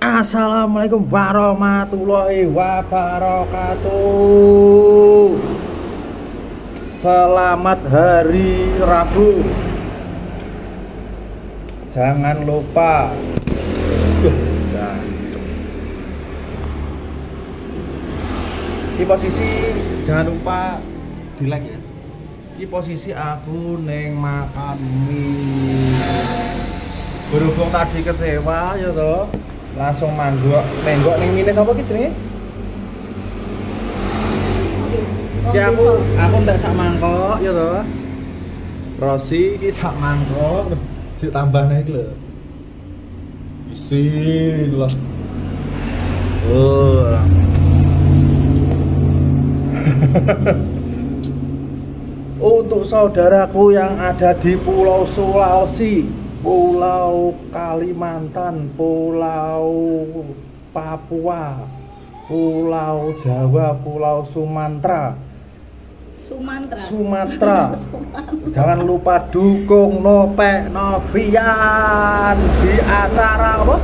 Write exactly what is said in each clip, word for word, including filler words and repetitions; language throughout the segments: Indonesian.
Assalamualaikum warahmatullahi wabarakatuh. Selamat hari Rabu. Jangan lupa di posisi, jangan lupa di like ya. Di posisi aku neng makan mie. Berhubung tadi kecewa ya toh, langsung manggok nenggok neng mie sapa ki jenenge? Ki aku aku ndak sak mangkok ya toh. Rosi ki sak mangkok sik tambahne iki lho. Isi lho. Oh. Untuk saudaraku yang ada di Pulau Sulawesi, Pulau Kalimantan, Pulau Papua, Pulau Jawa, Pulau Sumatera, Sumatera. Sumatera. Jangan lupa dukung Nopek Novian di acara apa?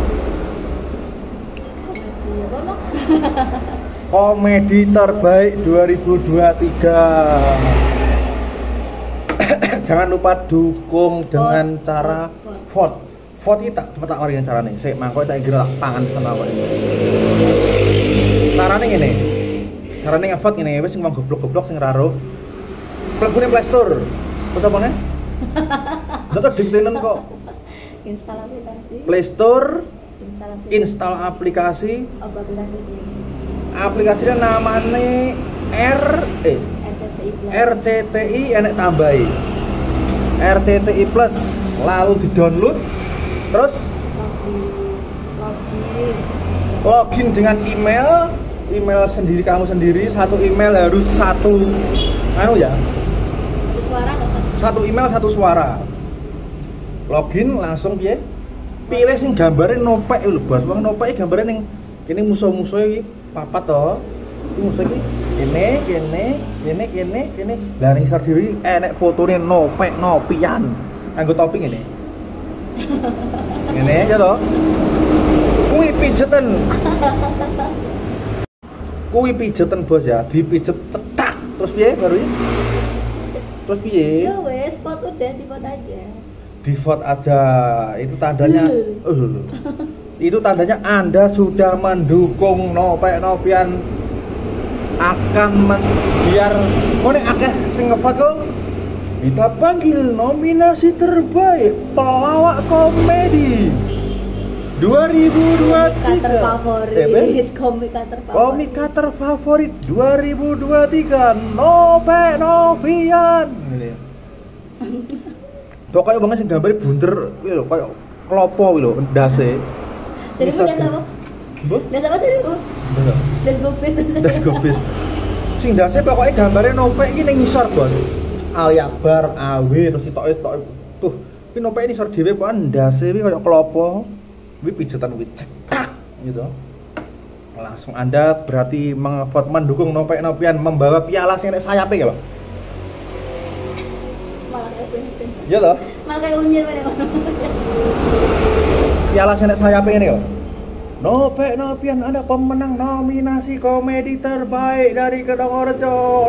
Komedi terbaik dua ribu dua puluh tiga. Jangan lupa dukung dengan vote, cara vote. Vote itu tak tak orang yang carane. Sik mangko tak kira pangan sama kok ini. Carane ngene. Carane ngevote ngene wis sing wong goblok-goblok sing raro. Mlebune Play Store. Terus apa nih? Lha to diktenen kok. Install aplikasi. Play Store. Install aplikasi. Install aplikasi. Apa aplikasi sih? Aplikasinya namanya R eh R C T I enek tambahi R C T I Plus, lalu di download terus login login dengan email email sendiri kamu sendiri. Satu email harus satu anu ya, satu suara atau satu email satu suara. Login langsung piye pilih sing gambare Nopek lho bos. Wong Nopek gambare ning kene musuh-musuh iki papat to. Iki musuh iki kene kene kene kene kene. Lah ning isor dhewe enek fotone Nopek Novian. Anggo topi ngene. Ngene aja to. Kuwi pijeten. Kuwi pijeten bos ya, dipijet cetak. Terus piye baru ini? Terus piye? ya wes foto dan di foto aja. Di vote aja. Itu tandanya uh. Itu tandanya Anda sudah mendukung Nopek Novian akan men biar kone akeh sing ngevote kok kita panggil nominasi terbaik pelawak komedi dua ribu dua puluh tiga. Terfavorit, komika terfavorit. Komika terfavorit dua ribu dua puluh tiga Nopek Novian. Pokoknya wong sing gambare bunder kuwi lho koyo klopo kuwi lho ndase. Jadi mau das apa? Bu? Das apa tadi, Bu? Das gopis. Das gopis. Sing ndase pokoknya gambare Nopek iki ning ngisor, Bos. Ali Akbar, Awe terus tok-tok tuh. Kuwi Nopek ini ngisor dhewe kok ndase kuwi koyo klopo. Kuwi pijetan kuwi cetak gitu. Langsung Anda berarti mengevote mendukung Nopek Novian membawa piala sing nek sayape ya, Pak. Malah kayak pengen. Iya toh? Malah kayak unyil meneh ngono. Piala sing nek sayape ngene kok. Nopek Novian ada pemenang nominasi komedi terbaik dari Kedongorjo.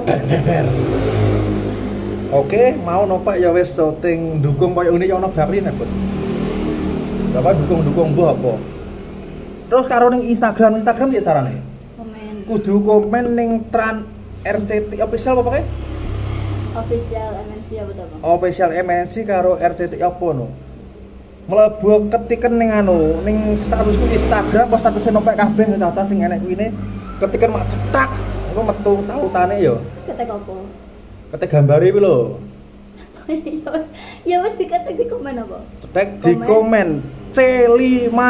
Oke, mau Nopek ya wis syuting dukung koyo ngene ya ono bakline, Bos. Bapak dukung-dukung mbah apa? Terus karo ning Instagram, Instagram piye carane? Komen. Kudu komen ning Tran R C T I official apa kae? Official M N C apa to, Bang? Official M N C karo R C T I apa no? Mlebu ketiken ning anu, ning statusku Instagram pas status Nopek kabeh caca sing enek kuwi ne. Ketiken mak cetak, engko metu tautane ya. Ketek apa? Ketek gambare kuwi lho. Ya wes, ya wes diketek di komen apa? Cetek di komen C lima.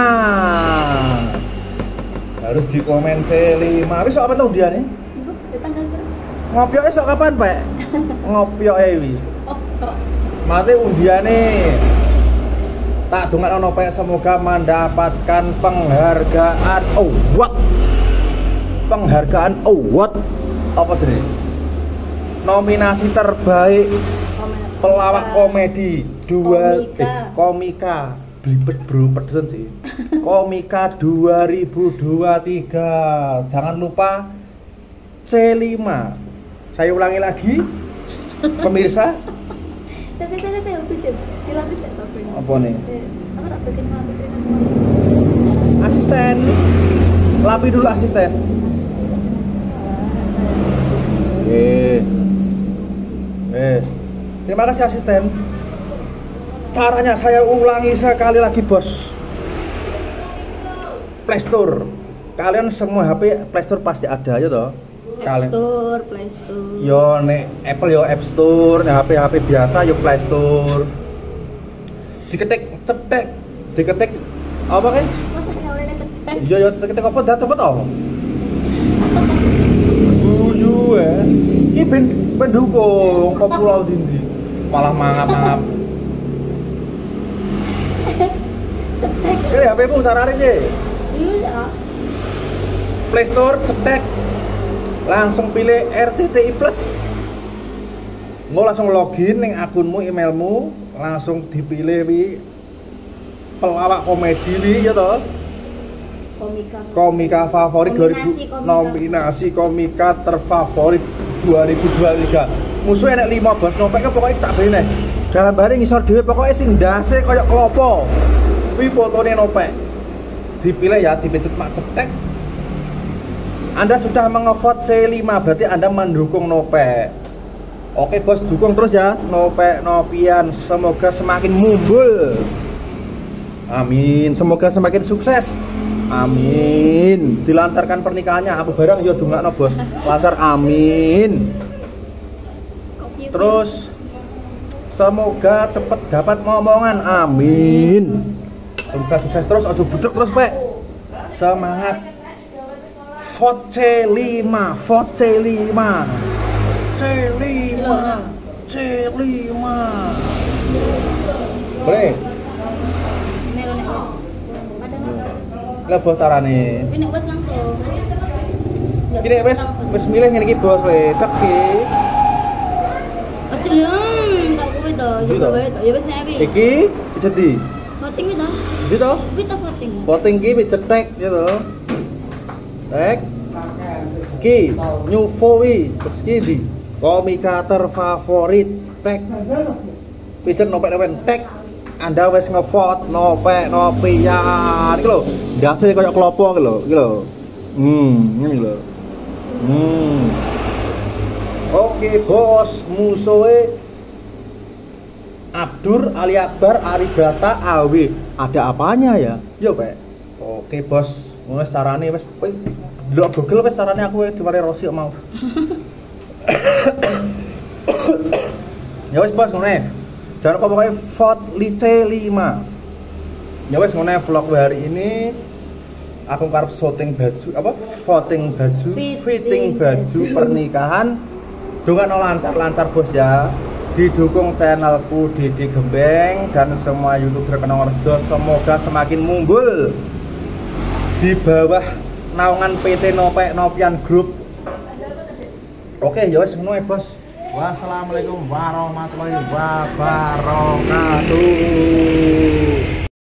Harus di komen C lima. Wis apa tuh diane? Ibu, ya tanggal berapa? Ngopyoke sok kapan, Pak? Ngopyoke wi. Oh, Mate undiane. Tak dongakno Nopek semoga mendapatkan penghargaan award. Penghargaan award apa sih? Nominasi terbaik pelawak komedi dua komika, eh, komika. Blibet bro, pedesan sih. Komika dua ribu dua puluh tiga. Jangan lupa C lima. Saya ulangi lagi. Pemirsa. Saya saya saya saya bisa dilapis ya Pak. Apa nih? Aku tak bikin lapis. Asisten. Lapi dulu asisten. Eh. Eh. Terima kasih asisten. Caranya saya ulangi sekali lagi, Bos. Play Store. Kalian semua H P Play Store pasti ada ya toh? App Store, Play Store. Yo nek Apple yo App Store, nek H P H P biasa yo Play Store. Diketik cetek, diketik apa kan? Masa nyawalnya cetek? Iya yo diketik apa dah cepet oh. Guyu eh. Iki ben pendukung kok pulau dindi. Malah mangap-mangap. Cetek. Ini H P-mu carane piye? Iya. Play Store cetek. Langsung pilih R C T I Plus. Mau langsung login ning akunmu, emailmu, langsung dipilih wi pelawak komedi wi ya toh. Komika. Komika favorit dua ribu Nominasi komika. nominasi komika terfavorit dua ribu dua puluh tiga. Musuh enek lima bos nopeknya pokoknya tak beli nih. Gambare ngisor dhewe pokoknya sing ndase koyo klopo. Kuwi fotone nopek. Dipilih ya, dipencet mak cetek. Anda sudah mengevote C lima, berarti Anda mendukung Nopek. Oke bos, dukung terus ya Nopek Nopian, semoga semakin mumbul. Amin, semoga semakin sukses. Amin. Dilancarkan pernikahannya, apa barang yo dongakno bos. Lancar amin. Terus semoga cepet dapat ngomongan, amin. Semoga sukses terus, ojo budek terus, Pak. Semangat. Vote C lima, vote C lima. C lima. C lima. Boleh? Melo nek wis. Padahal Lah bos tarane. ini wis langsung. Iki wis wis milih ngene iki bos we. Tek iki. Ojo lho, tak kuwi to, Iki yo to? wae to. Ya wis nek iki. Iki jadi. Voting iki to. Iki to? Kuwi to voting. Voting iki wis cetek ya to. Tek. Ki, new fowi, terus ki di komika terfavorit tek. Pijet nopek-nopek tek. Anda wis ngevote Nopek Nopian. Iki lho, ndase koyo klopo iki lho, iki lho. Hmm, ngene lho. Hmm. Oke, bos, musuhe Abdur Ali Akbar Aribata A W. Ada apanya ya? Yo, Pak. Oke, bos. Wis carane wis delok Google wis carane aku diware Rosi mau. Ya wis bos ngene. Jangan lupa pokoknya vote C lima. Ya wis ngene vlog hari ini. Aku karep shooting baju apa? Voting baju, Fitting fitting baju baju. pernikahan. Dongakno lancar-lancar bos ya. Didukung channelku Didi Gembeng dan semua YouTuber Kenongerjo, semoga semakin mumbul di bawah naungan P T Nopek Nopian Group. Oke, ya wis ngono ya, Bos. Wassalamualaikum warahmatullahi wabarakatuh.